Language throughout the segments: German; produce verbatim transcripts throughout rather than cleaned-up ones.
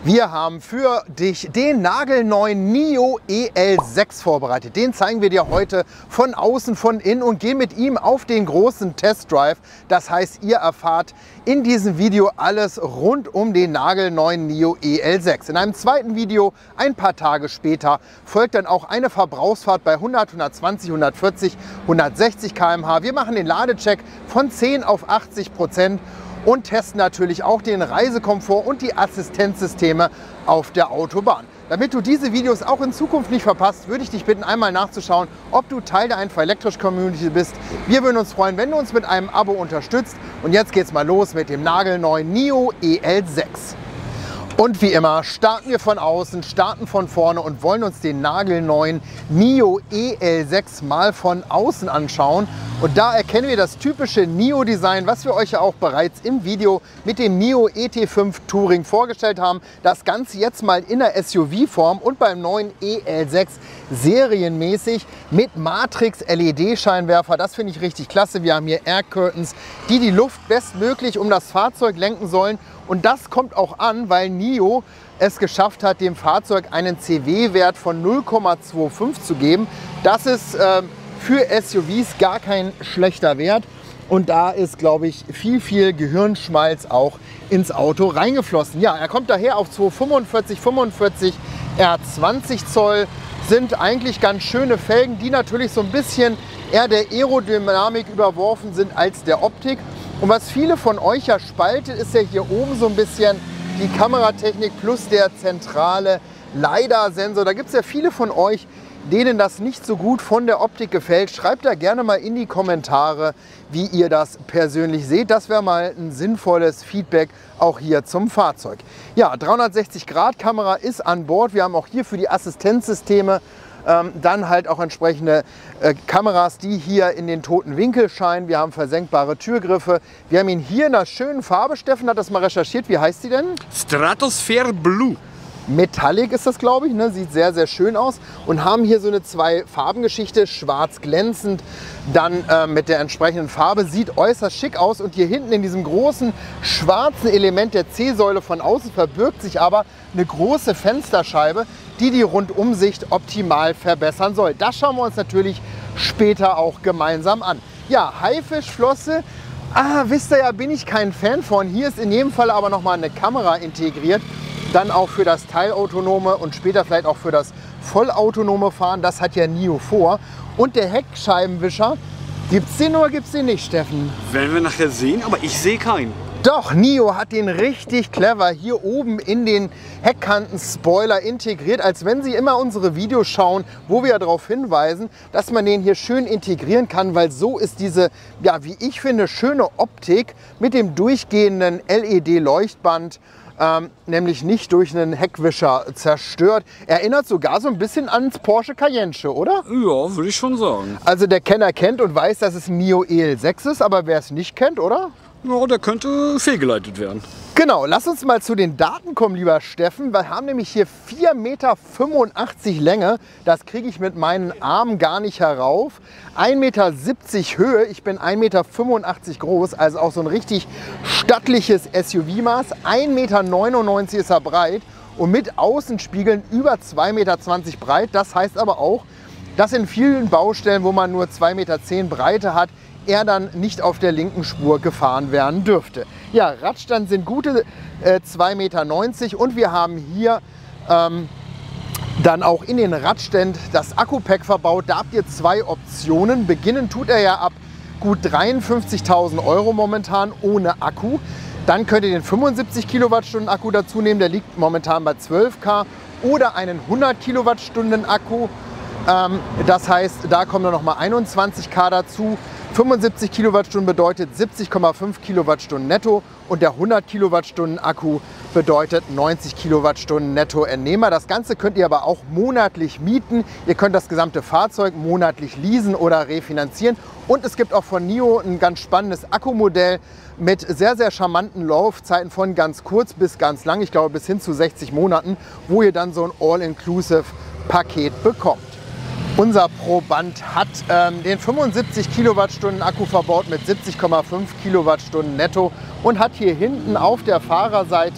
Wir haben für dich den nagelneuen NIO E L sechs vorbereitet. Den zeigen wir dir heute von außen, von innen und gehen mit ihm auf den großen Testdrive. Das heißt, ihr erfahrt in diesem Video alles rund um den nagelneuen NIO E L sechs. In einem zweiten Video, ein paar Tage später, folgt dann auch eine Verbrauchsfahrt bei hundert, hundertzwanzig, hundertvierzig, hundertsechzig Kilometer pro Stunde. Wir machen den Ladecheck von zehn auf achtzig Prozent. Und testen natürlich auch den Reisekomfort und die Assistenzsysteme auf der Autobahn. Damit du diese Videos auch in Zukunft nicht verpasst, würde ich dich bitten, einmal nachzuschauen, ob du Teil der Einfach Elektrisch Community bist. Wir würden uns freuen, wenn du uns mit einem Abo unterstützt. Und jetzt geht's mal los mit dem nagelneuen NIO E L sechs. Und wie immer starten wir von außen, starten von vorne und wollen uns den nagelneuen NIO E L sechs mal von außen anschauen. Und da erkennen wir das typische NIO-Design, was wir euch ja auch bereits im Video mit dem NIO E T fünf Touring vorgestellt haben. Das Ganze jetzt mal in der S U V-Form und beim neuen E L sechs serienmäßig mit Matrix-L E D-Scheinwerfer. Das finde ich richtig klasse. Wir haben hier Air Curtains, die die Luft bestmöglich um das Fahrzeug lenken sollen. Und das kommt auch an, weil NIO es geschafft hat, dem Fahrzeug einen C W-Wert von null Komma fünfundzwanzig zu geben. Das ist äh, für S U Vs gar kein schlechter Wert. Und da ist, glaube ich, viel, viel Gehirnschmalz auch ins Auto reingeflossen. Ja, er kommt daher auf zweihundertfünfundvierzig, fünfundvierzig R zwanzig Zoll. Sind eigentlich ganz schöne Felgen, die natürlich so ein bisschen eher der Aerodynamik überworfen sind als der Optik. Und was viele von euch ja spaltet, ist ja hier oben so ein bisschen die Kameratechnik plus der zentrale LiDAR-Sensor. Da gibt es ja viele von euch, denen das nicht so gut von der Optik gefällt. Schreibt da gerne mal in die Kommentare, wie ihr das persönlich seht. Das wäre mal ein sinnvolles Feedback auch hier zum Fahrzeug. Ja, dreihundertsechzig Grad Kamera ist an Bord. Wir haben auch hier für die Assistenzsysteme ähm, dann halt auch entsprechende äh, Kameras, die hier in den toten Winkel scheinen. Wir haben versenkbare Türgriffe. Wir haben ihn hier in einer schönen Farbe. Steffen hat das mal recherchiert. Wie heißt sie denn? Stratosphere Blue. Metallic ist das, glaube ich, ne? Sieht sehr, sehr schön aus und haben hier so eine Zwei-Farben-Geschichte, schwarz glänzend, dann äh, mit der entsprechenden Farbe, sieht äußerst schick aus und hier hinten in diesem großen schwarzen Element der C-Säule von außen verbirgt sich aber eine große Fensterscheibe, die die Rundumsicht optimal verbessern soll. Das schauen wir uns natürlich später auch gemeinsam an. Ja, Haifischflosse. Ah, wisst ihr ja, bin ich kein Fan von. Hier ist in jedem Fall aber nochmal eine Kamera integriert. Dann auch für das teilautonome und später vielleicht auch für das vollautonome Fahren. Das hat ja NIO vor. Und der Heckscheibenwischer, gibt es den oder gibt es den nicht, Steffen? Werden wir nachher sehen, aber ich sehe keinen. Doch, NIO hat den richtig clever hier oben in den Heckkanten-Spoiler integriert, als wenn Sie immer unsere Videos schauen, wo wir darauf hinweisen, dass man den hier schön integrieren kann, weil so ist diese, ja, wie ich finde, schöne Optik mit dem durchgehenden L E D-Leuchtband Ähm, nämlich nicht durch einen Heckwischer zerstört. Erinnert sogar so ein bisschen ans Porsche Cayenne, oder? Ja, würde ich schon sagen. Also der Kenner kennt und weiß, dass es NIO E L sechs ist, aber wer es nicht kennt, oder? Ja, der könnte fehlgeleitet werden. Genau, lass uns mal zu den Daten kommen, lieber Steffen. Wir haben nämlich hier vier Meter fünfundachtzig Länge. Das kriege ich mit meinen Armen gar nicht herauf. ein Meter siebzig Höhe. Ich bin ein Meter fünfundachtzig groß, also auch so ein richtig stattliches S U V-Maß. ein Meter neunundneunzig ist er breit und mit Außenspiegeln über zwei Meter zwanzig breit. Das heißt aber auch, dass in vielen Baustellen, wo man nur zwei Meter zehn Breite hat, er dann nicht auf der linken Spur gefahren werden dürfte. Ja, Radstand sind gute äh, zwei Meter neunzig und wir haben hier ähm, dann auch in den Radständen das Akku-Pack verbaut. Da habt ihr zwei Optionen. Beginnen tut er ja ab gut dreiundfünfzigtausend Euro momentan ohne Akku. Dann könnt ihr den fünfundsiebzig Kilowattstunden Akku dazu nehmen. Der liegt momentan bei zwölf Kilowatt oder einen hundert Kilowattstunden Akku. Ähm, das heißt, da kommen dann noch mal einundzwanzig Kilowatt dazu. fünfundsiebzig Kilowattstunden bedeutet siebzig Komma fünf Kilowattstunden netto und der hundert Kilowattstunden Akku bedeutet neunzig Kilowattstunden netto Entnehmer. Das Ganze könnt ihr aber auch monatlich mieten. Ihr könnt das gesamte Fahrzeug monatlich leasen oder refinanzieren. Und es gibt auch von NIO ein ganz spannendes Akkumodell mit sehr, sehr charmanten Laufzeiten von ganz kurz bis ganz lang, ich glaube bis hin zu sechzig Monaten, wo ihr dann so ein All-Inclusive-Paket bekommt. Unser Proband hat ähm, den fünfundsiebzig Kilowattstunden Akku verbaut mit siebzig Komma fünf Kilowattstunden netto und hat hier hinten auf der Fahrerseite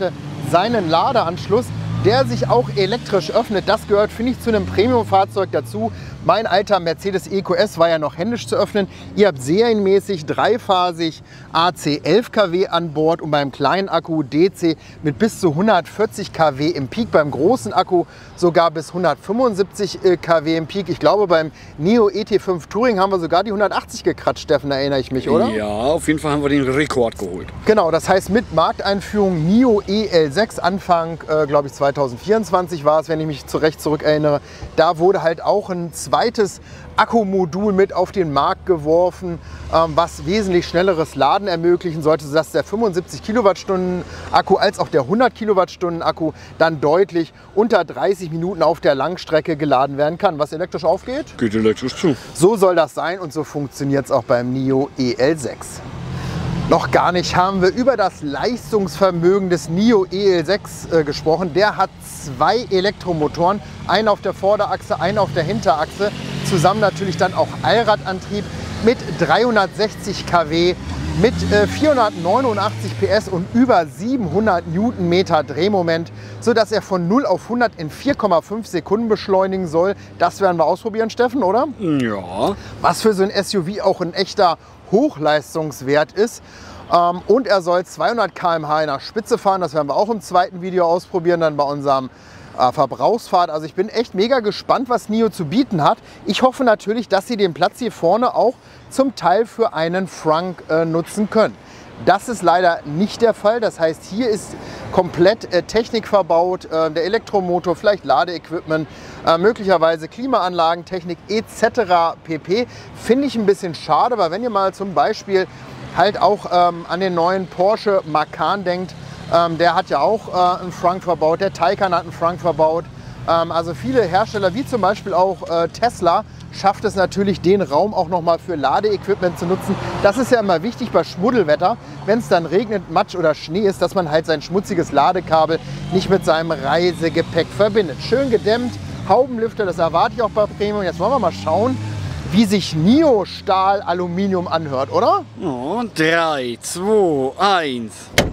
seinen Ladeanschluss, der sich auch elektrisch öffnet. Das gehört, finde ich, zu einem Premium-Fahrzeug dazu. Mein alter Mercedes E Q S war ja noch händisch zu öffnen. Ihr habt serienmäßig dreiphasig A C elf Kilowatt an Bord und beim kleinen Akku D C mit bis zu hundertvierzig Kilowatt im Peak. Beim großen Akku sogar bis hundertfünfundsiebzig Kilowatt im Peak. Ich glaube, beim Nio E T fünf Touring haben wir sogar die hundertachtzig gekratzt, Steffen, erinnere ich mich, oder? Ja, auf jeden Fall haben wir den Rekord geholt. Genau, das heißt mit Markteinführung Nio E L sechs Anfang, äh, glaube ich, zweitausendvierundzwanzig war es, wenn ich mich zurecht zurückerinnere. Da wurde halt auch ein zweites Akkumodul mit auf den Markt geworfen, ähm, was wesentlich schnelleres Laden ermöglichen sollte, sodass der fünfundsiebzig Kilowattstunden Akku als auch der hundert Kilowattstunden Akku dann deutlich unter dreißig Minuten auf der Langstrecke geladen werden kann. Was elektrisch aufgeht? Geht elektrisch zu. So soll das sein und so funktioniert es auch beim Nio E L sechs. Noch gar nicht haben wir über das Leistungsvermögen des Nio E L sechs äh, gesprochen. Der hat zwei Elektromotoren, einen auf der Vorderachse, einen auf der Hinterachse. Zusammen natürlich dann auch Allradantrieb mit dreihundertsechzig Kilowatt, mit äh, vierhundertneunundachtzig P S und über siebenhundert Newtonmeter Drehmoment, sodass er von null auf hundert in vier Komma fünf Sekunden beschleunigen soll. Das werden wir ausprobieren, Steffen, oder? Ja. Was für so ein S U V auch ein echter Hochleistungswert ist. Ähm, und er soll zweihundert Kilometer pro Stunde in der Spitze fahren. Das werden wir auch im zweiten Video ausprobieren, dann bei unserem äh, Verbrauchsfahrt. Also ich bin echt mega gespannt, was Nio zu bieten hat. Ich hoffe natürlich, dass sie den Platz hier vorne auch zum Teil für einen Frank äh, nutzen können. Das ist leider nicht der Fall. Das heißt, hier ist komplett äh, Technik verbaut, äh, der Elektromotor, vielleicht Ladeequipment, äh, möglicherweise Klimaanlagen, Technik et cetera pp. Finde ich ein bisschen schade, weil wenn ihr mal zum Beispiel halt auch ähm, an den neuen Porsche Macan denkt, ähm, der hat ja auch äh, einen Frank verbaut, der Taycan hat einen Frank verbaut. Ähm, also viele Hersteller, wie zum Beispiel auch äh, Tesla, schafft es natürlich, den Raum auch nochmal für Ladeequipment zu nutzen. Das ist ja immer wichtig bei Schmuddelwetter, wenn es dann regnet, Matsch oder Schnee ist, dass man halt sein schmutziges Ladekabel nicht mit seinem Reisegepäck verbindet. Schön gedämmt, Haubenlüfter, das erwarte ich auch bei Premium. Jetzt wollen wir mal schauen, wie sich Nio Stahl Aluminium anhört, oder? Oh, drei, zwei, eins.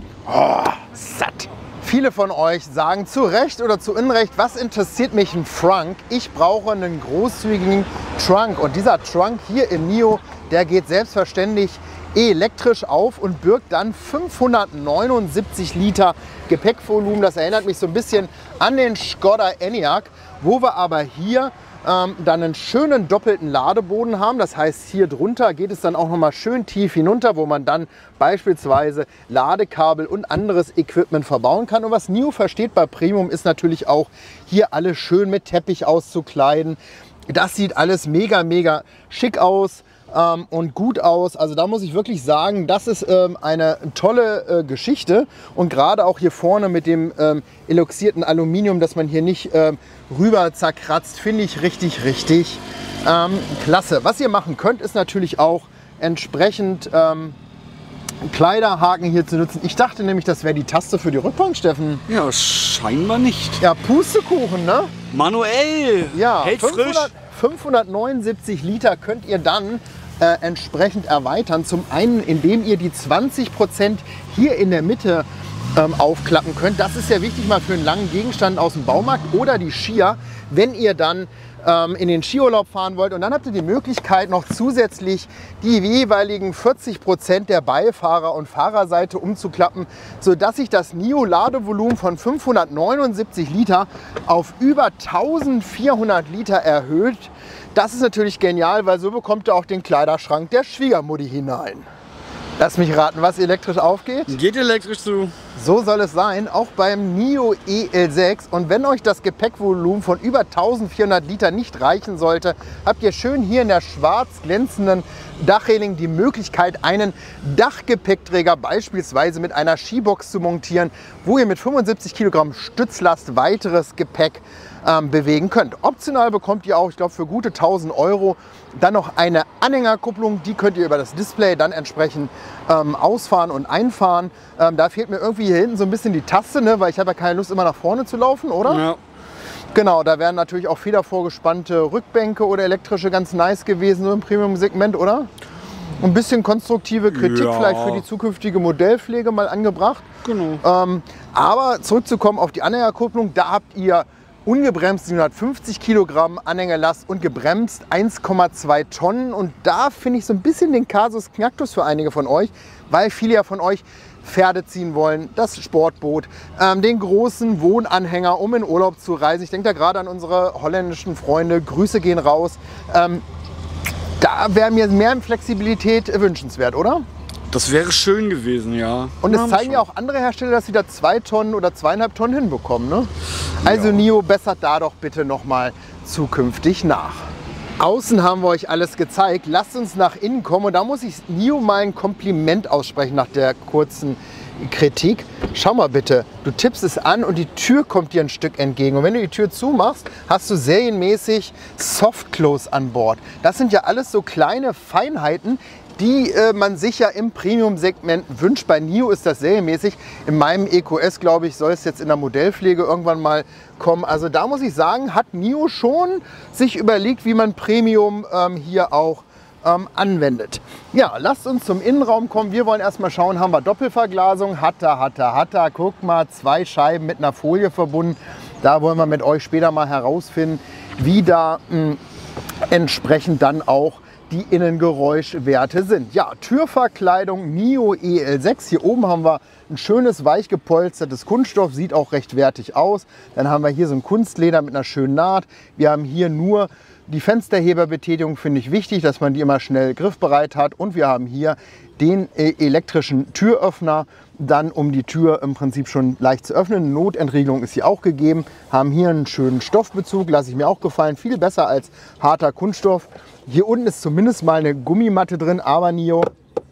Oh, satt. Viele von euch sagen zu Recht oder zu Unrecht, was interessiert mich ein Frank? Ich brauche einen großzügigen Trunk. Und dieser Trunk hier im Nio, der geht selbstverständlich elektrisch auf und birgt dann fünfhundertneunundsiebzig Liter Gepäckvolumen. Das erinnert mich so ein bisschen an den Skoda Enyaq, wo wir aber hier ähm, dann einen schönen doppelten Ladeboden haben. Das heißt, hier drunter geht es dann auch noch mal schön tief hinunter, wo man dann beispielsweise Ladekabel und anderes Equipment verbauen kann. Und was Nio versteht bei Premium ist natürlich auch, hier alles schön mit Teppich auszukleiden. Das sieht alles mega, mega schick aus. Ähm, und gut aus. Also da muss ich wirklich sagen, das ist ähm, eine tolle äh, Geschichte. Und gerade auch hier vorne mit dem ähm, eloxierten Aluminium, dass man hier nicht ähm, rüber zerkratzt, finde ich richtig, richtig ähm, klasse. Was ihr machen könnt, ist natürlich auch entsprechend ähm, Kleiderhaken hier zu nutzen. Ich dachte nämlich, das wäre die Taste für die Rückbank, Steffen. Ja, scheinbar nicht. Ja, Pustekuchen, ne? Manuell. Ja, hält frisch. fünfhundertneunundsiebzig Liter könnt ihr dann äh, entsprechend erweitern. Zum einen, indem ihr die zwanzig Prozent hier in der Mitte ähm, aufklappen könnt. Das ist ja wichtig mal für einen langen Gegenstand aus dem Baumarkt oder die Skier, wenn ihr dann ähm, in den Skiurlaub fahren wollt. Und dann habt ihr die Möglichkeit, noch zusätzlich die jeweiligen vierzig Prozent der Beifahrer- und Fahrerseite umzuklappen, sodass sich das Nio Ladevolumen von fünfhundertneunundsiebzig Liter auf über eintausendvierhundert Liter erhöht. Das ist natürlich genial, weil so bekommt ihr auch den Kleiderschrank der Schwiegermutti hinein. Lass mich raten, was elektrisch aufgeht. Geht elektrisch zu. So soll es sein, auch beim Nio E L sechs. Und wenn euch das Gepäckvolumen von über eintausendvierhundert Liter nicht reichen sollte, habt ihr schön hier in der schwarz glänzenden Dachreling die Möglichkeit, einen Dachgepäckträger beispielsweise mit einer Skibox zu montieren, wo ihr mit fünfundsiebzig Kilogramm Stützlast weiteres Gepäck ähm, bewegen könnt. Optional bekommt ihr auch, ich glaube, für gute tausend Euro dann noch eine Anhängerkupplung. Die könnt ihr über das Display dann entsprechend ähm, ausfahren und einfahren. Ähm, da fehlt mir irgendwie hier hinten so ein bisschen die Taste, ne? Weil ich habe ja keine Lust, immer nach vorne zu laufen, oder? Ja. Genau, da wären natürlich auch federvorgespannte Rückbänke oder elektrische ganz nice gewesen, so im Premium-Segment, oder? Ein bisschen konstruktive Kritik Ja. vielleicht für die zukünftige Modellpflege mal angebracht. Genau. Ähm, Aber zurückzukommen auf die Anhängerkupplung, da habt ihr ungebremst siebenhundertfünfzig Kilogramm Anhängerlast und gebremst eins Komma zwei Tonnen. Und da finde ich so ein bisschen den Kasus Knacktus für einige von euch, weil viele ja von euch Pferde ziehen wollen, das Sportboot, ähm, den großen Wohnanhänger, um in Urlaub zu reisen. Ich denke da gerade an unsere holländischen Freunde. Grüße gehen raus. Ähm, da wäre mir mehr Flexibilität wünschenswert, oder? Das wäre schön gewesen, ja. Und es Ja, zeigen schon. ja auch andere Hersteller, dass sie da zwei Tonnen oder zweieinhalb Tonnen hinbekommen. Ne? Also Ja. NIO, bessert da doch bitte nochmal zukünftig nach. Außen haben wir euch alles gezeigt. Lasst uns nach innen kommen. Und da muss ich NIO mal ein Kompliment aussprechen nach der kurzen Kritik. Schau mal bitte, du tippst es an und die Tür kommt dir ein Stück entgegen. Und wenn du die Tür zumachst, hast du serienmäßig Soft Close an Bord. Das sind ja alles so kleine Feinheiten, die äh, man sich ja im Premium-Segment wünscht. Bei NIO ist das serienmäßig. In meinem E Q S, glaube ich, soll es jetzt in der Modellpflege irgendwann mal kommen. Also da muss ich sagen, hat NIO schon sich überlegt, wie man Premium ähm, hier auch ähm, anwendet. Ja, lasst uns zum Innenraum kommen. Wir wollen erstmal schauen, haben wir Doppelverglasung? Hat er, hat er, hat er. Guck mal, zwei Scheiben mit einer Folie verbunden. Da wollen wir mit euch später mal herausfinden, wie da mh, entsprechend dann auch die Innengeräuschwerte sind. Ja, Türverkleidung NIO E L sechs. Hier oben haben wir ein schönes weich gepolstertes Kunststoff, sieht auch recht wertig aus. Dann haben wir hier so ein Kunstleder mit einer schönen Naht. Wir haben hier nur die Fensterheberbetätigung, finde ich wichtig, dass man die immer schnell griffbereit hat. Und wir haben hier den äh, elektrischen Türöffner, dann um die Tür im Prinzip schon leicht zu öffnen. Notentriegelung ist hier auch gegeben. Haben hier einen schönen Stoffbezug, lasse ich mir auch gefallen. Viel besser als harter Kunststoff. Hier unten ist zumindest mal eine Gummimatte drin, aber NIO,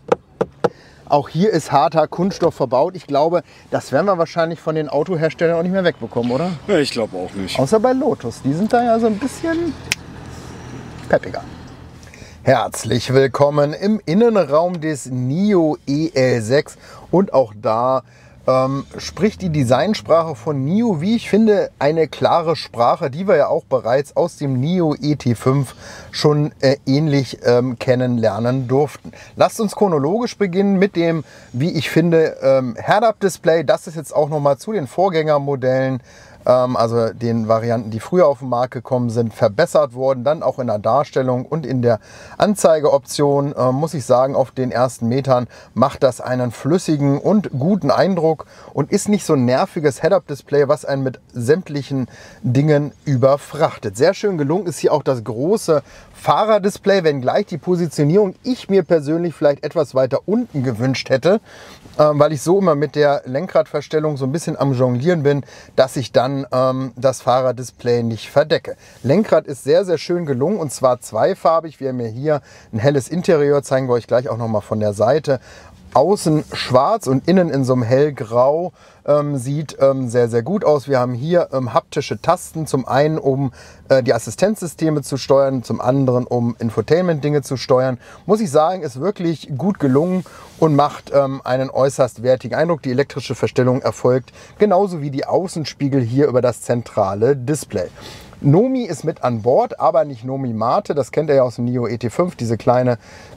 auch hier ist harter Kunststoff verbaut. Ich glaube, das werden wir wahrscheinlich von den Autoherstellern auch nicht mehr wegbekommen, oder? Ja, ich glaube auch nicht. Außer bei Lotus, die sind da ja so ein bisschen peppiger. Herzlich willkommen im Innenraum des NIO E L sechs und auch da ähm, spricht die Designsprache von NIO, wie ich finde, eine klare Sprache, die wir ja auch bereits aus dem NIO E T fünf schon äh, ähnlich ähm, kennenlernen durften. Lasst uns chronologisch beginnen mit dem, wie ich finde, ähm, Head-Up-Display. Das ist jetzt auch nochmal zu den Vorgängermodellen, also den Varianten, die früher auf den Markt gekommen sind, verbessert worden. Dann auch in der Darstellung und in der Anzeigeoption, äh, muss ich sagen, auf den ersten Metern macht das einen flüssigen und guten Eindruck und ist nicht so ein nerviges Head-Up-Display, was einen mit sämtlichen Dingen überfrachtet. Sehr schön gelungen ist hier auch das große Fahrerdisplay, wenngleich die Positionierung ich mir persönlich vielleicht etwas weiter unten gewünscht hätte, äh, weil ich so immer mit der Lenkradverstellung so ein bisschen am Jonglieren bin, dass ich dann ähm, das Fahrerdisplay nicht verdecke. Lenkrad ist sehr, sehr schön gelungen und zwar zweifarbig. Wir haben hier ein helles Interieur, zeigen wir euch gleich auch noch mal von der Seite. Außen schwarz und innen in so einem hellgrau, ähm, sieht ähm, sehr, sehr gut aus. Wir haben hier ähm, haptische Tasten, zum einen um äh, die Assistenzsysteme zu steuern, zum anderen um Infotainment-Dinge zu steuern. Muss ich sagen, ist wirklich gut gelungen und macht ähm, einen äußerst wertigen Eindruck. Die elektrische Verstellung erfolgt genauso wie die Außenspiegel hier über das zentrale Display. Nomi ist mit an Bord, aber nicht Nomi Mate. Das kennt ihr ja aus dem NIO E T fünf, diese kleine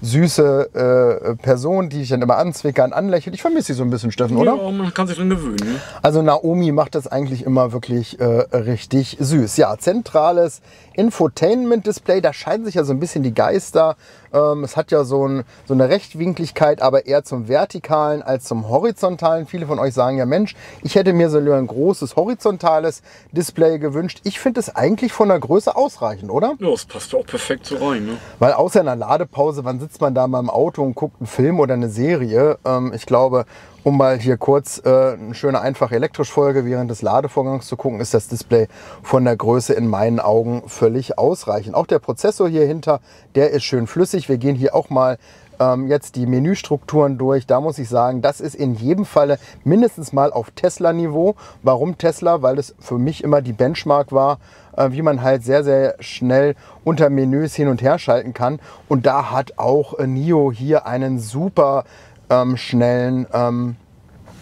süße äh, Person, die ich dann immer anzwickern, anlächelt. Ich vermisse sie so ein bisschen, Steffen, oder? Ja, man kann sich dran gewöhnen. Ne? Also Naomi macht das eigentlich immer wirklich äh, richtig süß. Ja, zentrales Infotainment-Display, da scheiden sich ja so ein bisschen die Geister. Ähm, es hat ja so, ein, so eine Rechtwinkligkeit, aber eher zum Vertikalen als zum Horizontalen. Viele von euch sagen ja, Mensch, ich hätte mir so ein großes horizontales Display gewünscht. Ich finde es eigentlich von der Größe ausreichend, oder? Ja, das passt ja auch perfekt so rein. Ne? Weil außer in einer Ladepause, wann sitzt man da mal im Auto und guckt einen Film oder eine Serie? Ähm, ich glaube, um mal hier kurz äh, eine schöne, einfache Elektrisch-Folge während des Ladevorgangs zu gucken, ist das Display von der Größe in meinen Augen völlig ausreichend. Auch der Prozessor hier hinter, der ist schön flüssig. Wir gehen hier auch mal ähm, jetzt die Menüstrukturen durch. Da muss ich sagen, das ist in jedem Falle mindestens mal auf Tesla-Niveau. Warum Tesla? Weil es für mich immer die Benchmark war, äh, wie man halt sehr, sehr schnell unter Menüs hin und her schalten kann. Und da hat auch äh, NIO hier einen super Ähm, schnellen ähm,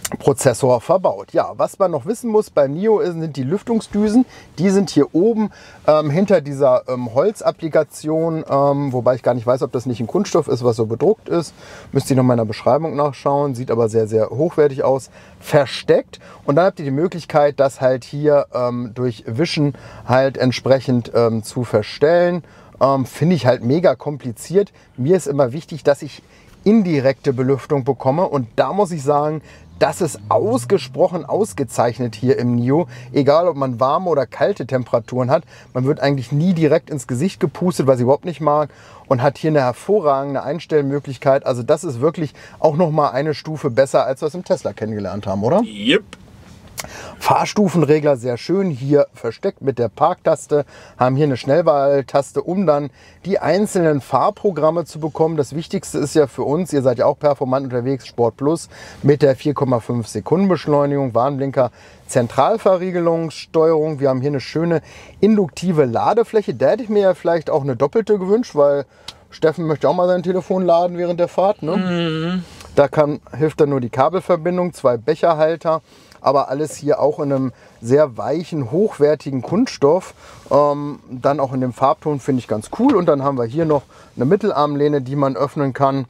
Prozessor verbaut. Ja, was man noch wissen muss beim Nio ist, sind die Lüftungsdüsen. Die sind hier oben ähm, hinter dieser ähm, Holzapplikation, ähm, wobei ich gar nicht weiß, ob das nicht ein Kunststoff ist, was so bedruckt ist. Müsst ihr noch mal in der Beschreibung nachschauen. Sieht aber sehr, sehr hochwertig aus. Versteckt. Und dann habt ihr die Möglichkeit, das halt hier ähm, durch Wischen halt entsprechend ähm, zu verstellen. Ähm, Finde ich halt mega kompliziert. Mir ist immer wichtig, dass ich indirekte Belüftung bekomme. Und da muss ich sagen, das ist ausgesprochen ausgezeichnet hier im Nio. Egal, ob man warme oder kalte Temperaturen hat. Man wird eigentlich nie direkt ins Gesicht gepustet, was ich überhaupt nicht mag. Und hat hier eine hervorragende Einstellmöglichkeit. Also das ist wirklich auch noch mal eine Stufe besser, als wir es im Tesla kennengelernt haben, oder? Yep. Fahrstufenregler sehr schön hier versteckt mit der Parktaste, haben hier eine Schnellwahltaste, um dann die einzelnen Fahrprogramme zu bekommen. Das Wichtigste ist ja für uns, ihr seid ja auch performant unterwegs, Sport Plus mit der vier Komma fünf Sekunden Beschleunigung, Warnblinker, Zentralverriegelungssteuerung. Wir haben hier eine schöne induktive Ladefläche. Da hätte ich mir ja vielleicht auch eine doppelte gewünscht, weil Steffen möchte auch mal sein Telefon laden während der Fahrt. Ne? Mhm. Da kann, hilft dann nur die Kabelverbindung, zwei Becherhalter. Aber alles hier auch in einem sehr weichen, hochwertigen Kunststoff. Ähm, dann auch in dem Farbton finde ich ganz cool. Und dann haben wir hier noch eine Mittelarmlehne, die man öffnen kann.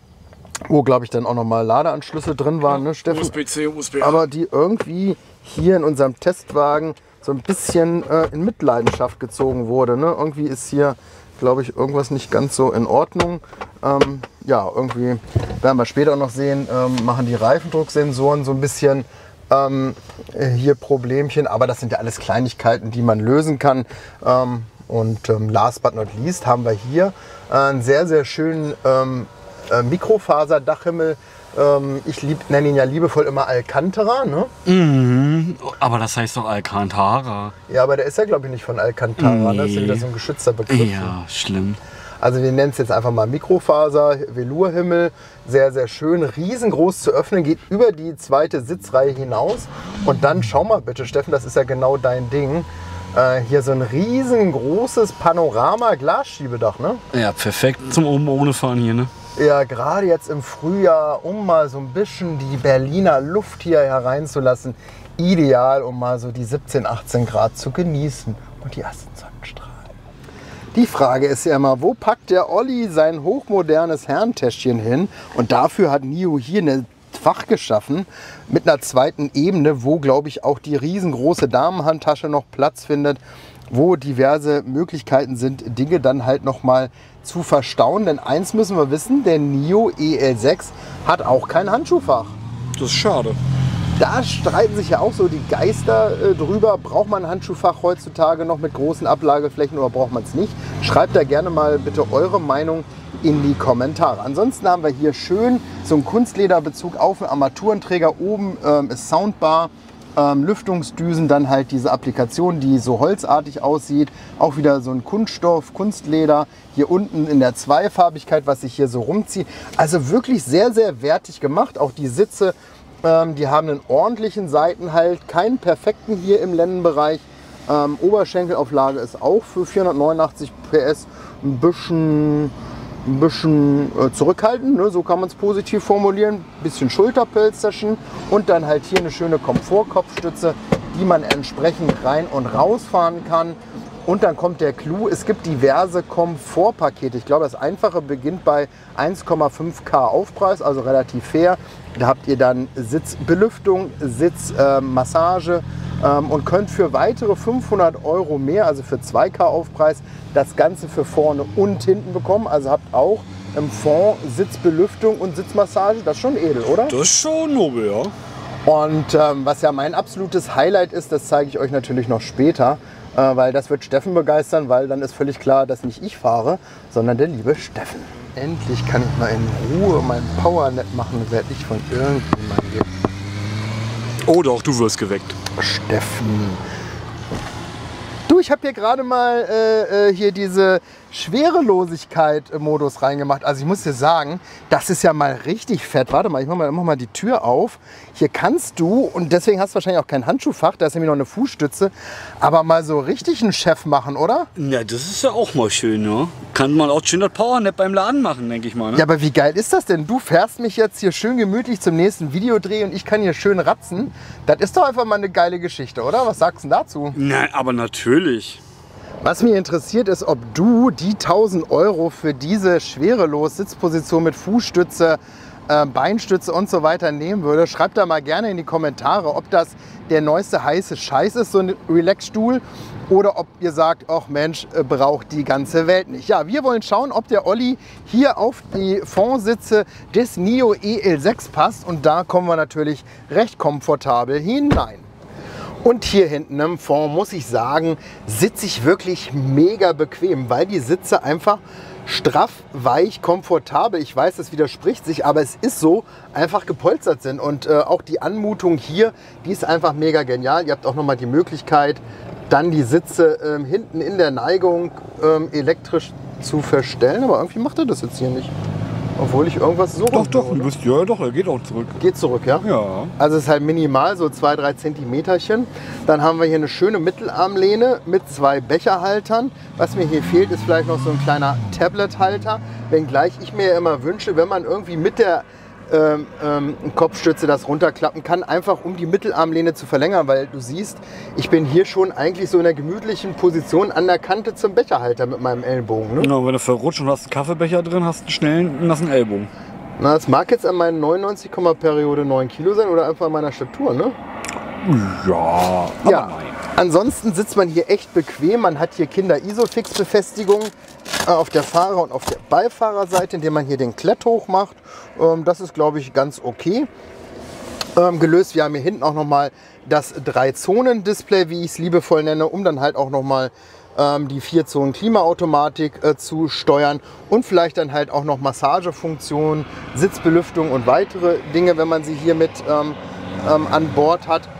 Wo, glaube ich, dann auch nochmal Ladeanschlüsse drin waren, ne, Steffen? U S B C, U S B A. Aber die irgendwie hier in unserem Testwagen so ein bisschen äh, in Mitleidenschaft gezogen wurde. Ne? Irgendwie ist hier, glaube ich, irgendwas nicht ganz so in Ordnung. Ähm, ja, irgendwie werden wir später noch sehen, ähm, machen die Reifendrucksensoren so ein bisschen Ähm, hier Problemchen, aber das sind ja alles Kleinigkeiten, die man lösen kann. Ähm, und ähm, last but not least haben wir hier äh, einen sehr, sehr schönen ähm, äh, Mikrofaserdachhimmel. Ähm, ich nenne ihn ja liebevoll immer Alcantara. Ne? Mhm. Aber das heißt doch Alcantara. Ja, aber der ist ja, glaube ich, nicht von Alcantara. Nee. Ne? Das ist ja wieder so ein geschützter Begriff. Ja, schlimm. Also wir nennen es jetzt einfach mal Mikrofaser, Velurhimmel, sehr, sehr schön, riesengroß zu öffnen, geht über die zweite Sitzreihe hinaus. Und dann schau mal bitte, Steffen, das ist ja genau dein Ding. Äh, hier so ein riesengroßes Panorama-Glasschiebedach, ne? Ja, perfekt zum oben ohne fahren hier, ne? Ja, gerade jetzt im Frühjahr, um mal so ein bisschen die Berliner Luft hier hereinzulassen, ideal, um mal so die siebzehn, achtzehn Grad zu genießen und die ersten Sonnenstrahlen. Die Frage ist ja immer, wo packt der Olli sein hochmodernes Herrentäschchen hin? Und dafür hat Nio hier eine Fach geschaffen mit einer zweiten Ebene, wo, glaube ich, auch die riesengroße Damenhandtasche noch Platz findet, wo diverse Möglichkeiten sind, Dinge dann halt noch mal zu verstauen. Denn eins müssen wir wissen, der Nio E L sechs hat auch kein Handschuhfach. Das ist schade. Da streiten sich ja auch so die Geister äh, drüber. Braucht man ein Handschuhfach heutzutage noch mit großen Ablageflächen oder braucht man es nicht? Schreibt da gerne mal bitte eure Meinung in die Kommentare. Ansonsten haben wir hier schön so einen Kunstlederbezug auf den Armaturenträger. Oben ähm, ist Soundbar, ähm, Lüftungsdüsen, dann halt diese Applikation, die so holzartig aussieht. Auch wieder so ein Kunststoff, Kunstleder. Hier unten in der Zweifarbigkeit, was sich hier so rumzieht. Also wirklich sehr, sehr wertig gemacht. Auch die Sitze, ähm, die haben einen ordentlichen Seitenhalt. Keinen perfekten hier im Lendenbereich. Ähm, Oberschenkelauflage ist auch für vierhundertneunundachtzig P S ein bisschen... ein bisschen äh, zurückhaltend, ne? So kann man es positiv formulieren. Ein bisschen Schulterpölsterchen und dann halt hier eine schöne Komfortkopfstütze, die man entsprechend rein und rausfahren kann. Und dann kommt der Clou, es gibt diverse Komfortpakete. Ich glaube, das Einfache beginnt bei eins Komma fünf K Aufpreis, also relativ fair. Da habt ihr dann Sitzbelüftung, Sitzmassage äh, ähm, und könnt für weitere fünfhundert Euro mehr, also für zwei K Aufpreis, das Ganze für vorne und hinten bekommen. Also habt auch im Fond Sitzbelüftung und Sitzmassage. Das ist schon edel, oder? Das ist schon nobel, ja. Und ähm, was ja mein absolutes Highlight ist, das zeige ich euch natürlich noch später, äh, weil das wird Steffen begeistern, weil dann ist völlig klar, dass nicht ich fahre, sondern der liebe Steffen. Endlich kann ich mal in Ruhe mein Powernap machen, werde ich von irgendjemandem gehen. Oh doch, du wirst geweckt. Steffen. Du, ich habe hier gerade mal äh, hier diese Schwerelosigkeit-Modus reingemacht. Also ich muss dir sagen, das ist ja mal richtig fett. Warte mal, ich mach mal, mach mal die Tür auf. Hier kannst du, und deswegen hast du wahrscheinlich auch kein Handschuhfach, da ist nämlich noch eine Fußstütze, aber mal so richtig einen Chef machen, oder? Ja, das ist ja auch mal schön, ne? Kann man auch schön das Powernap beim Laden machen, denke ich mal, ne? Ja, aber wie geil ist das denn? Du fährst mich jetzt hier schön gemütlich zum nächsten Videodreh und ich kann hier schön ratzen. Das ist doch einfach mal eine geile Geschichte, oder? Was sagst du denn dazu? Nein, aber natürlich. Was mich interessiert ist, ob du die tausend Euro für diese schwerelos Sitzposition mit Fußstütze, äh, Beinstütze und so weiter nehmen würdest. Schreib da mal gerne in die Kommentare, ob das der neueste heiße Scheiß ist, so ein Relax-Stuhl, oder ob ihr sagt, ach Mensch, äh, braucht die ganze Welt nicht. Ja, wir wollen schauen, ob der Olli hier auf die Frontsitze des NIO E L sechs passt, und da kommen wir natürlich recht komfortabel hinein. Und hier hinten im Fond, muss ich sagen, sitze ich wirklich mega bequem, weil die Sitze einfach straff, weich, komfortabel, ich weiß, das widerspricht sich, aber es ist so, einfach gepolstert sind. Und äh, auch die Anmutung hier, die ist einfach mega genial. Ihr habt auch nochmal die Möglichkeit, dann die Sitze ähm, hinten in der Neigung ähm, elektrisch zu verstellen. Aber irgendwie macht er das jetzt hier nicht. Obwohl ich irgendwas so... Doch, doch, du bist, ja, doch, er geht auch zurück. Geht zurück, ja? Ja. Also es ist halt minimal, so zwei, drei Zentimeterchen. Dann haben wir hier eine schöne Mittelarmlehne mit zwei Becherhaltern. Was mir hier fehlt, ist vielleicht noch so ein kleiner Tablethalter. Wenngleich ich mir ja immer wünsche, wenn man irgendwie mit der ähm, ähm, Kopfstütze das runterklappen kann, einfach um die Mittelarmlehne zu verlängern, weil du siehst, ich bin hier schon eigentlich so in einer gemütlichen Position an der Kante zum Becherhalter mit meinem Ellbogen. Ne? Genau, wenn du verrutscht und hast einen Kaffeebecher drin, hast du einen schnellen, nassen Ellbogen. Na, das mag jetzt an meinen neunundneunzig, Periode neun Kilo sein oder einfach an meiner Statur, ne? Ja, aber Ja. nein. Ansonsten sitzt man hier echt bequem. Man hat hier Kinder-Isofix-Befestigung äh, auf der Fahrer- und auf der Beifahrerseite, indem man hier den Klett hoch macht. Ähm, das ist, glaube ich, ganz okay ähm, gelöst. Wir haben hier hinten auch nochmal das Drei-Zonen-Display, wie ich es liebevoll nenne, um dann halt auch nochmal ähm, die Vier-Zonen-Klimaautomatik äh, zu steuern und vielleicht dann halt auch noch Massagefunktionen, Sitzbelüftung und weitere Dinge, wenn man sie hier mit ähm, ähm, an Bord hat.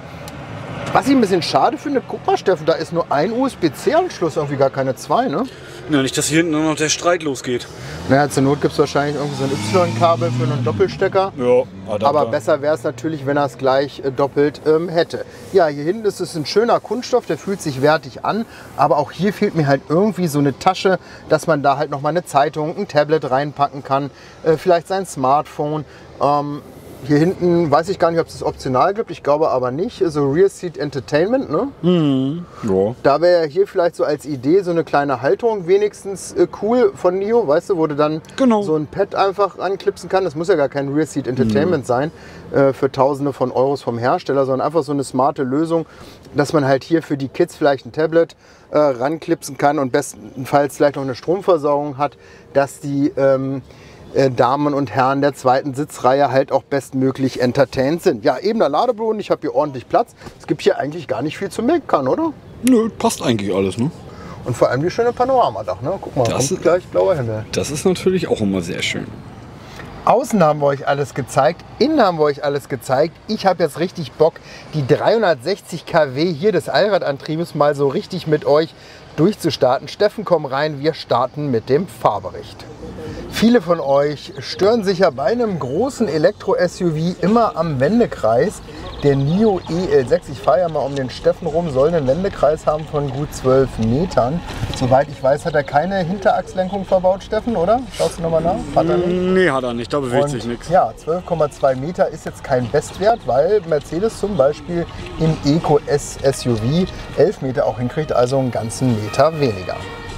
Was ich ein bisschen schade finde, guck mal Steffen, da ist nur ein U S B C-Anschluss, irgendwie gar keine zwei, ne? Ja, nicht, dass hier hinten noch der Streit losgeht. Naja, zur Not gibt es wahrscheinlich irgendwie so ein Y-Kabel für einen Doppelstecker. Ja, Adapter. Aber besser wäre es natürlich, wenn er es gleich äh, doppelt ähm, hätte. Ja, hier hinten ist es ein schöner Kunststoff, der fühlt sich wertig an. Aber auch hier fehlt mir halt irgendwie so eine Tasche, dass man da halt nochmal eine Zeitung, ein Tablet reinpacken kann, äh, vielleicht sein Smartphone. Ähm, Hier hinten weiß ich gar nicht, ob es das optional gibt. Ich glaube aber nicht. So Rear Seat Entertainment, ne? Mhm. Ja. Da wäre ja hier vielleicht so als Idee so eine kleine Halterung wenigstens äh, cool von NIO, weißt du, wo du dann Genau. so ein Pad einfach anklipsen kannst. Das muss ja gar kein Rear Seat Entertainment mhm. sein äh, für Tausende von Euros vom Hersteller, sondern einfach so eine smarte Lösung, dass man halt hier für die Kids vielleicht ein Tablet äh, ranklipsen kann und bestenfalls vielleicht noch eine Stromversorgung hat, dass die ähm, Damen und Herren der zweiten Sitzreihe halt auch bestmöglich entertained sind. Ja, ebener Ladeboden, ich habe hier ordentlich Platz. Es gibt hier eigentlich gar nicht viel zu meckern, oder? Nö, passt eigentlich alles, ne? Und vor allem die schöne Panoramadach, ne? Guck mal, Das kommt ist- gleich blauer Himmel. Das ist natürlich auch immer sehr schön. Außen haben wir euch alles gezeigt, innen haben wir euch alles gezeigt. Ich habe jetzt richtig Bock, die dreihundertsechzig Kilowatt hier des Allradantriebes mal so richtig mit euch durchzustarten. Steffen, komm rein, wir starten mit dem Fahrbericht. Viele von euch stören sich ja bei einem großen Elektro-S U V immer am Wendekreis. Der NIO E L sechs, ich fahre ja mal um den Steffen rum, soll einen Wendekreis haben von gut zwölf Metern. Soweit ich weiß, hat er keine Hinterachslenkung verbaut, Steffen, oder? Schaust du nochmal nach? Hat er nicht? Nee, hat er nicht, da bewegt Und sich nichts. ja, zwölf Komma zwei Meter ist jetzt kein Bestwert, weil Mercedes zum Beispiel im Eco-S S U V elf Meter auch hinkriegt, also einen ganzen Meter weniger.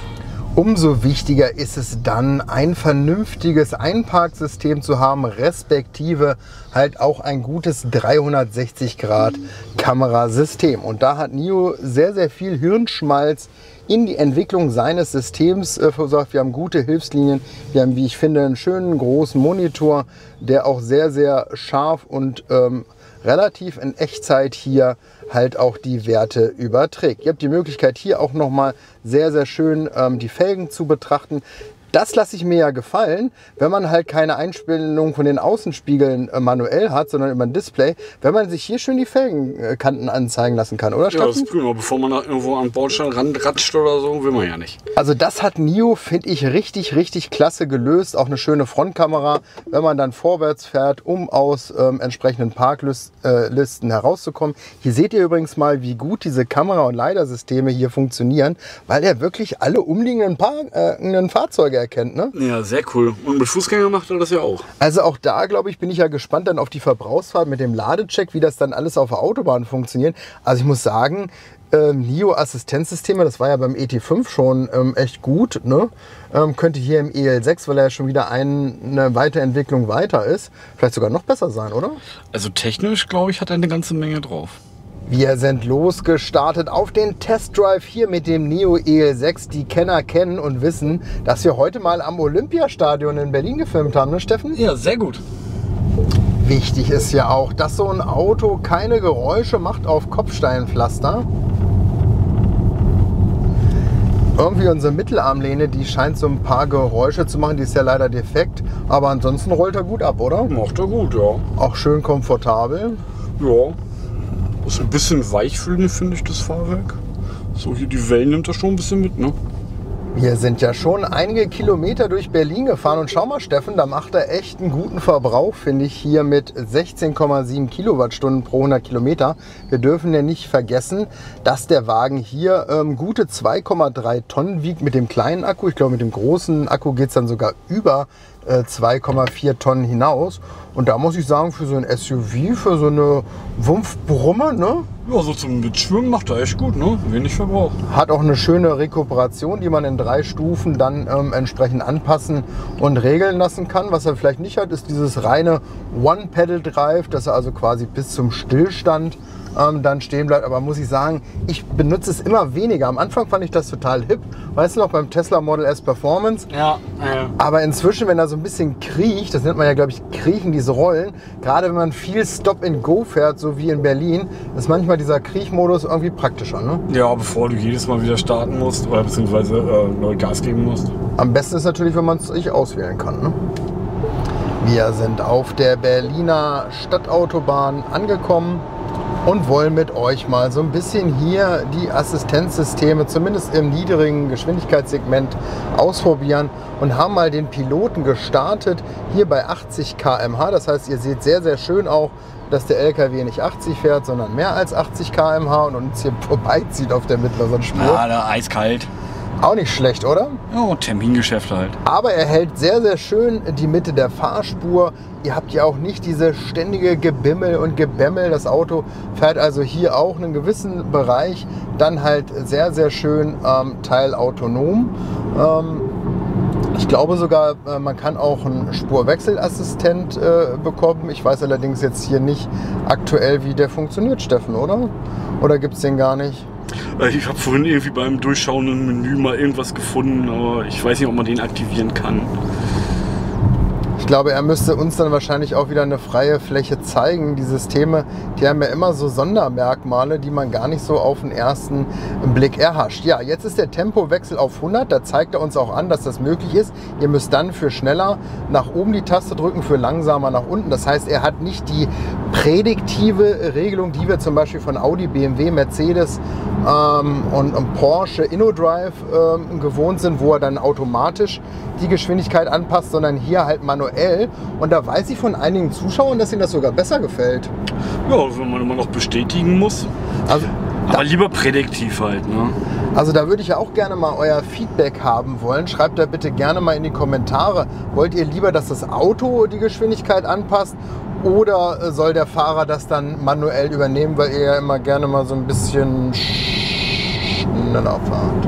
Umso wichtiger ist es dann, ein vernünftiges Einparksystem zu haben, respektive halt auch ein gutes dreihundertsechzig Grad Kamerasystem. Und da hat NIO sehr, sehr viel Hirnschmalz in die Entwicklung seines Systems äh, versorgt. Wir haben gute Hilfslinien, wir haben, wie ich finde, einen schönen großen Monitor, der auch sehr, sehr scharf und ähm, relativ in Echtzeit hier halt auch die Werte überträgt. Ihr habt die Möglichkeit hier auch nochmal sehr, sehr schön ähm, die Felgen zu betrachten. Das lasse ich mir ja gefallen, wenn man halt keine Einstellung von den Außenspiegeln äh, manuell hat, sondern über ein Display, wenn man sich hier schön die Felgenkanten anzeigen lassen kann, oder Ja, Steffen? das ist prima. Bevor man da irgendwo an Bordstein ranratscht oder so, will man ja nicht. Also das hat NIO, finde ich, richtig, richtig klasse gelöst. Auch eine schöne Frontkamera, wenn man dann vorwärts fährt, um aus ähm, entsprechenden Parklisten herauszukommen. Hier seht ihr übrigens mal, wie gut diese Kamera- und Leitersysteme hier funktionieren, weil er wirklich alle umliegenden Park äh, Fahrzeuge erkennt. Ne? Ja, sehr cool. Und mit Fußgänger macht er das ja auch. Also auch da, glaube ich, bin ich ja gespannt dann auf die Verbrauchsfahrt mit dem Ladecheck, wie das dann alles auf der Autobahn funktioniert. Also ich muss sagen, ähm, NIO-Assistenzsysteme, das war ja beim E T fünf schon ähm, echt gut, ne? ähm, könnte hier im E L sechs, weil er ja schon wieder ein, eine Weiterentwicklung weiter ist, vielleicht sogar noch besser sein, oder? Also technisch, glaube ich, hat er eine ganze Menge drauf. Wir sind losgestartet auf den Testdrive hier mit dem NIO E L sechs. Die Kenner kennen und wissen, dass wir heute mal am Olympiastadion in Berlin gefilmt haben, ne Steffen? Ja, sehr gut. Wichtig ist ja auch, dass so ein Auto keine Geräusche macht auf Kopfsteinpflaster. Irgendwie unsere Mittelarmlehne, die scheint so ein paar Geräusche zu machen, die ist ja leider defekt. Aber ansonsten rollt er gut ab, oder? Macht er gut, ja. Auch schön komfortabel. Ja. Das ist ein bisschen weichfühlend, finde ich, das Fahrwerk. So, hier die Wellen nimmt er schon ein bisschen mit, ne? Wir sind ja schon einige Kilometer durch Berlin gefahren und schau mal, Steffen, da macht er echt einen guten Verbrauch, finde ich, hier mit sechzehn Komma sieben Kilowattstunden pro hundert Kilometer. Wir dürfen ja nicht vergessen, dass der Wagen hier ähm, gute zwei Komma drei Tonnen wiegt mit dem kleinen Akku. Ich glaube, mit dem großen Akku geht es dann sogar über äh, zwei Komma vier Tonnen hinaus. Und da muss ich sagen, für so ein S U V, für so eine Wumpfbrumme, ne? Ja, so zum Mitschwimmen macht er echt gut, ne? Wenig Verbrauch. Hat auch eine schöne Rekuperation, die man in drei Stufen dann ähm, entsprechend anpassen und regeln lassen kann. Was er vielleicht nicht hat, ist dieses reine One-Pedal-Drive, dass er also quasi bis zum Stillstand ähm, dann stehen bleibt. Aber muss ich sagen, ich benutze es immer weniger. Am Anfang fand ich das total hip. Weißt du noch, beim Tesla Model S Performance? Ja, ja. Aber inzwischen, wenn er so ein bisschen kriecht, das nennt man ja, glaube ich, kriechen, diese Rollen, gerade wenn man viel Stop-and-Go fährt, so wie in Berlin, ist manchmal dieser Kriechmodus irgendwie praktischer, ne? Ja, bevor du jedes Mal wieder starten musst oder beziehungsweise äh, neu Gas geben musst. Am besten ist natürlich, wenn man es sich auswählen kann, ne? Wir sind auf der Berliner Stadtautobahn angekommen und wollen mit euch mal so ein bisschen hier die Assistenzsysteme, zumindest im niedrigen Geschwindigkeitssegment, ausprobieren und haben mal den Piloten gestartet, hier bei achtzig Kilometer pro Stunde. Das heißt, ihr seht sehr, sehr schön auch, dass der L K W nicht achtzig fährt, sondern mehr als achtzig Kilometer pro Stunde und uns hier vorbeizieht auf der mittleren Spur. Ja, da eiskalt. Auch nicht schlecht, oder? Ja, Termingeschäfte halt. Aber er hält sehr, sehr schön die Mitte der Fahrspur. Ihr habt ja auch nicht diese ständige Gebimmel und Gebämmel. Das Auto fährt also hier auch einen gewissen Bereich dann halt sehr, sehr schön ähm, teilautonom. Ähm, ich glaube sogar, äh, man kann auch einen Spurwechselassistent äh, bekommen. Ich weiß allerdings jetzt hier nicht aktuell, wie der funktioniert, Steffen, oder? Oder gibt es den gar nicht? Ich habe vorhin irgendwie beim durchschauenden Menü mal irgendwas gefunden, aber ich weiß nicht, ob man den aktivieren kann. Ich glaube, er müsste uns dann wahrscheinlich auch wieder eine freie Fläche zeigen. Die Systeme, die haben ja immer so Sondermerkmale, die man gar nicht so auf den ersten Blick erhascht. Ja, jetzt ist der Tempowechsel auf hundert. Da zeigt er uns auch an, dass das möglich ist. Ihr müsst dann für schneller nach oben die Taste drücken, für langsamer nach unten. Das heißt, er hat nicht die prädiktive Regelung, die wir zum Beispiel von Audi, B M W, Mercedes ähm, und, und Porsche InnoDrive ähm, gewohnt sind, wo er dann automatisch die Geschwindigkeit anpasst, sondern hier halt manuell. Und da weiß ich von einigen Zuschauern, dass ihnen das sogar besser gefällt. Ja, wenn man immer noch bestätigen muss. Also, aber lieber prädiktiv halt, ne? Also da würde ich ja auch gerne mal euer Feedback haben wollen. Schreibt da bitte gerne mal in die Kommentare. Wollt ihr lieber, dass das Auto die Geschwindigkeit anpasst? Oder soll der Fahrer das dann manuell übernehmen, weil ihr ja immer gerne mal so ein bisschen schneller fahrt?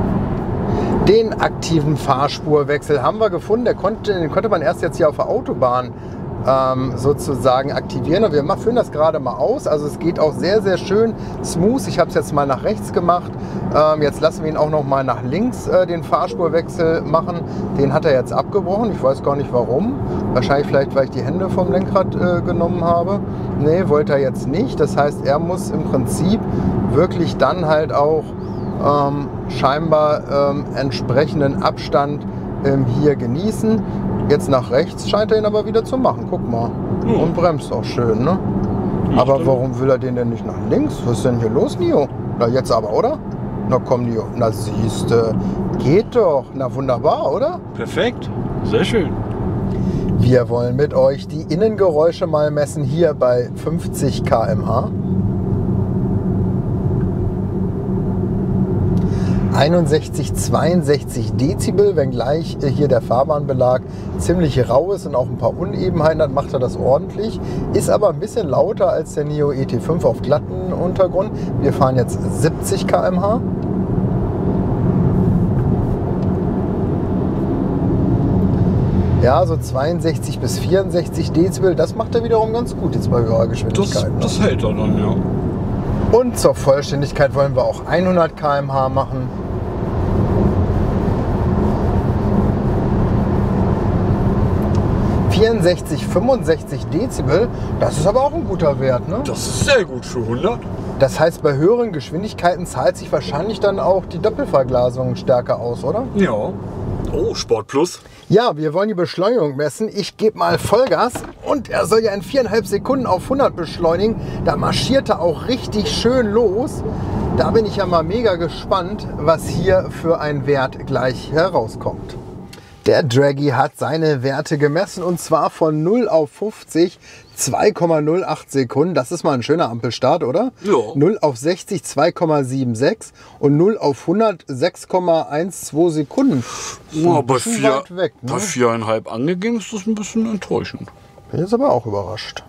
Den aktiven Fahrspurwechsel haben wir gefunden. Der konnte, den konnte man erst jetzt hier auf der Autobahn ähm, sozusagen aktivieren. Und wir führen das gerade mal aus. Also es geht auch sehr, sehr schön smooth. Ich habe es jetzt mal nach rechts gemacht. Ähm, jetzt lassen wir ihn auch noch mal nach links äh, den Fahrspurwechsel machen. Den hat er jetzt abgebrochen. Ich weiß gar nicht warum. Wahrscheinlich vielleicht, weil ich die Hände vom Lenkrad äh, genommen habe. Nee, wollte er jetzt nicht. Das heißt, er muss im Prinzip wirklich dann halt auch ähm, scheinbar ähm, entsprechenden Abstand ähm, hier genießen. Jetzt nach rechts scheint er ihn aber wieder zu machen. Guck mal. Ja. Und bremst auch schön, ne? Macht Aber er. warum will er den denn nicht nach links? Was ist denn hier los, Nio? Na jetzt aber, oder? Na komm, Nio. Na siehste. Geht doch. Na wunderbar, oder? Perfekt. Sehr schön. Wir wollen mit euch die Innengeräusche mal messen, hier bei fünfzig Kilometer pro Stunde. einundsechzig, zweiundsechzig Dezibel, wenngleich hier der Fahrbahnbelag ziemlich rau ist und auch ein paar Unebenheiten hat, macht er das ordentlich. Ist aber ein bisschen lauter als der Nio E T fünf auf glatten Untergrund. Wir fahren jetzt siebzig Kilometer pro Stunde. Ja, so zweiundsechzig bis vierundsechzig Dezibel, das macht er wiederum ganz gut jetzt bei höherer Geschwindigkeit. Das, das hält er dann, ja. Und zur Vollständigkeit wollen wir auch hundert Kilometer pro Stunde machen. vierundsechzig, fünfundsechzig Dezibel, das ist aber auch ein guter Wert, ne? Das ist sehr gut für hundert. Das heißt, bei höheren Geschwindigkeiten zahlt sich wahrscheinlich dann auch die Doppelverglasung stärker aus, oder? Ja. Oh, Sport Plus. Ja, wir wollen die Beschleunigung messen. Ich gebe mal Vollgas und er soll ja in viereinhalb Sekunden auf hundert beschleunigen. Da marschiert er auch richtig schön los. Da bin ich ja mal mega gespannt, was hier für ein Wert gleich herauskommt. Der Draggy hat seine Werte gemessen und zwar von null auf fünfzig, zwei Komma null acht Sekunden. Das ist mal ein schöner Ampelstart, oder? Ja. null auf sechzig, zwei Komma sechsundsiebzig und null auf hundert, sechs Komma zwölf Sekunden. Ja, bei, bisschen vier, weit weg, ne? bei viereinhalb angegeben ist das ein bisschen enttäuschend. Bin jetzt aber auch überrascht.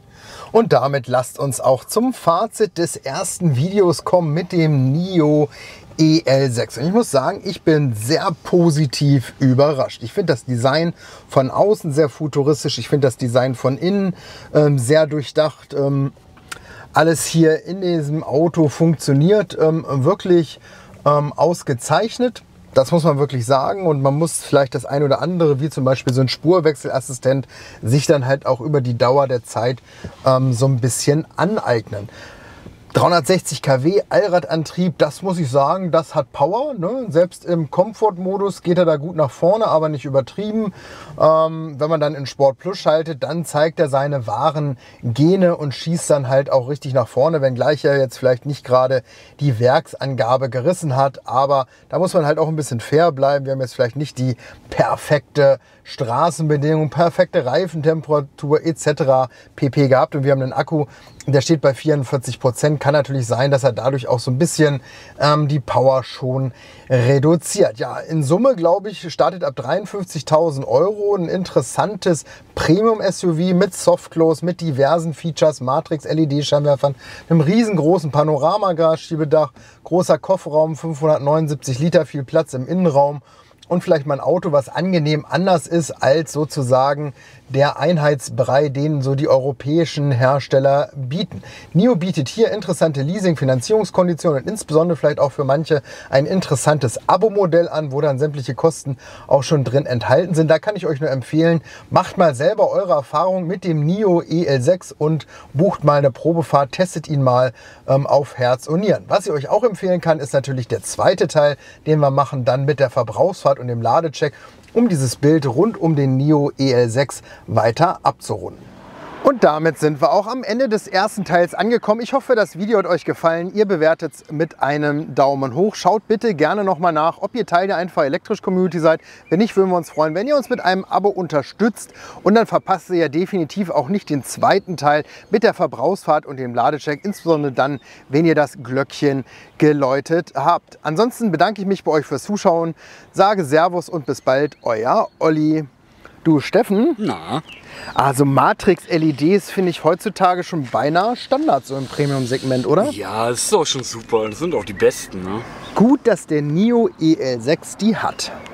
Und damit lasst uns auch zum Fazit des ersten Videos kommen mit dem Nio E L sechs. Und ich muss sagen, ich bin sehr positiv überrascht. Ich finde das Design von außen sehr futuristisch. Ich finde das Design von innen ähm, sehr durchdacht. Ähm, alles hier in diesem Auto funktioniert ähm, wirklich ähm, ausgezeichnet. Das muss man wirklich sagen und man muss vielleicht das ein oder andere, wie zum Beispiel so ein Spurwechselassistent, sich dann halt auch über die Dauer der Zeit ähm, so ein bisschen aneignen. dreihundertsechzig Kilowatt Allradantrieb, das muss ich sagen, das hat Power. Ne? Selbst im Komfortmodus geht er da gut nach vorne, aber nicht übertrieben. Ähm, wenn man dann in Sport Plus schaltet, dann zeigt er seine wahren Gene und schießt dann halt auch richtig nach vorne, wenngleich er jetzt vielleicht nicht gerade die Werksangabe gerissen hat. Aber da muss man halt auch ein bisschen fair bleiben. Wir haben jetzt vielleicht nicht die perfekte Straßenbedingung, perfekte Reifentemperatur et cetera pp. Gehabt und wir haben einen Akku, der steht bei vierundvierzig Prozent. Kann natürlich sein, dass er dadurch auch so ein bisschen ähm, die Power schon reduziert. Ja, in Summe, glaube ich, startet ab dreiundfünfzigtausend Euro ein interessantes Premium-S U V mit Softclose, mit diversen Features, Matrix-L E D-Scheinwerfern, einem riesengroßen Panorama-Gasschiebedach, großer Kofferraum, fünfhundertneunundsiebzig Liter, viel Platz im Innenraum. Und vielleicht mal ein Auto, was angenehm anders ist als sozusagen der Einheitsbrei, den so die europäischen Hersteller bieten. Nio bietet hier interessante Leasing-, Finanzierungskonditionen und insbesondere vielleicht auch für manche ein interessantes Abo-Modell an, wo dann sämtliche Kosten auch schon drin enthalten sind. Da kann ich euch nur empfehlen, macht mal selber eure Erfahrung mit dem Nio E L sechs und bucht mal eine Probefahrt, testet ihn mal ähm, auf Herz und Nieren. Was ich euch auch empfehlen kann, ist natürlich der zweite Teil, den wir machen dann mit der Verbrauchsfahrt und dem Ladecheck, um dieses Bild rund um den Nio E L sechs weiter abzurunden. Und damit sind wir auch am Ende des ersten Teils angekommen. Ich hoffe, das Video hat euch gefallen. Ihr bewertet es mit einem Daumen hoch. Schaut bitte gerne nochmal nach, ob ihr Teil der Einfach Elektrisch Community seid. Wenn nicht, würden wir uns freuen, wenn ihr uns mit einem Abo unterstützt. Und dann verpasst ihr ja definitiv auch nicht den zweiten Teil mit der Verbrauchsfahrt und dem Ladecheck. Insbesondere dann, wenn ihr das Glöckchen geläutet habt. Ansonsten bedanke ich mich bei euch fürs Zuschauen. Sage Servus und bis bald, euer Olli. Du, Steffen? Na? Also Matrix-L E Ds finde ich heutzutage schon beinahe Standard so im Premium-Segment, oder? Ja, das ist auch schon super. Das sind auch die besten, ne? Gut, dass der Nio E L sechs die hat.